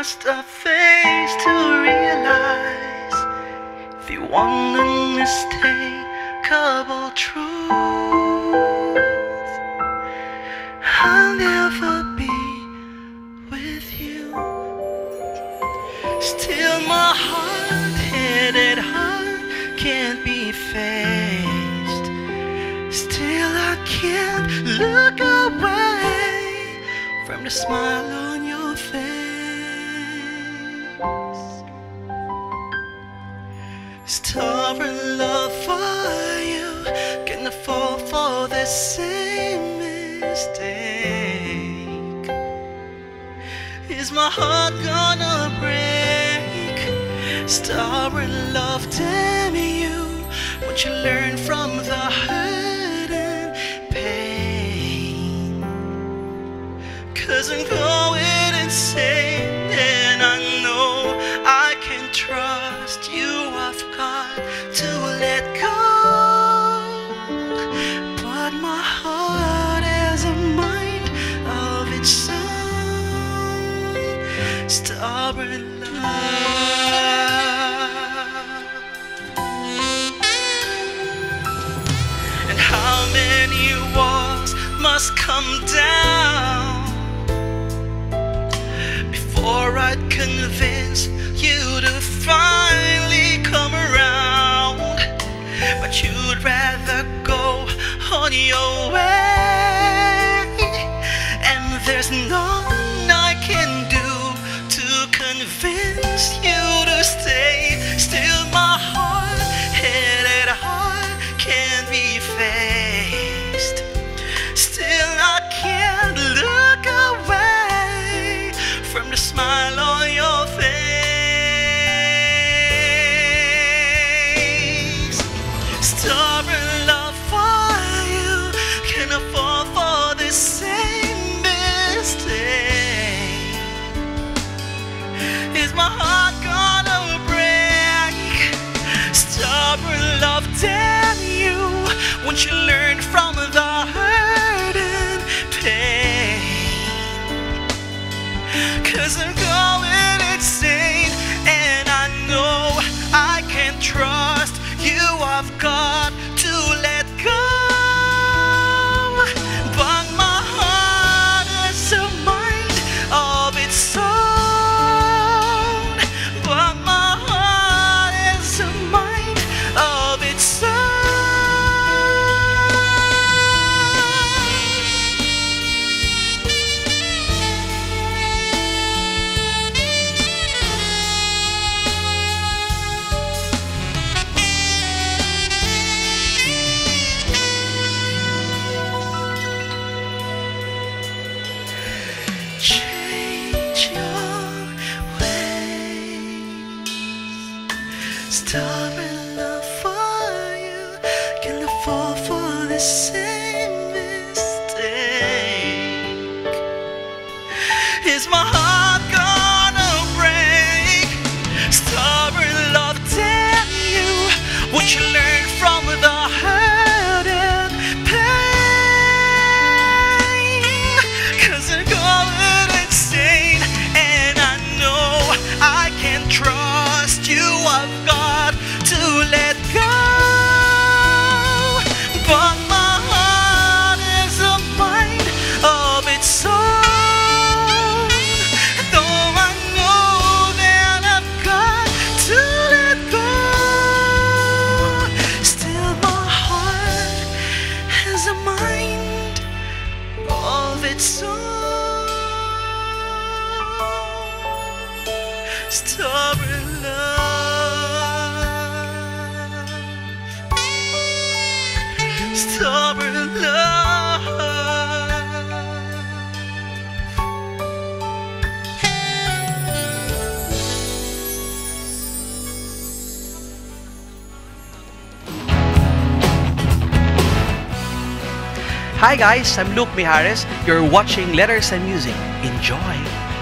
must have faced to realize if you want an unmistakable truth, I'll never be with you. Still my hard-headed heart can't be faced. Still I can't look away from the smile on your face. Stubborn love for you, gonna fall for the same mistake. Is my heart gonna break? Stubborn love, damn you, won't you learn from the hurt and pain? 'Cause I'm going insane, and I know I can trust you. I've got to let go, but my heart has a mind of its own. Stubborn love. And how many walls must come down before I'd convince you to finally come around? But you'd rather go on your way, and there's nothing I can do to convince you to stay. Still my hard-headed heart can't be faced. Still I can't look away from the smile on your face. Stubborn love for you, can I fall for the same mistake? Is my heart gonna break? Stubborn love, damn you, won't you learn from the hurt and pain? 'Cause I'm going insane, and I know I can't trust you. I've got to let go, but my heart has a mind of its own. But my heart has a mind of its own. Change your ways. Stubborn love for you, gonna fall for the same mistake. Is my heart gonna break? Stubborn love, damn you, won't you learn from the hurt and pain? 'Cause I'm going insane, and I know I can't trust you. I've got to let go, but my heart is a mind of its own. Though I know that I've got to let go, still my heart has a mind of its own. Stubborn love, stubborn love. Hi guys, I'm Mejares. You're watching Letters and Music. Enjoy!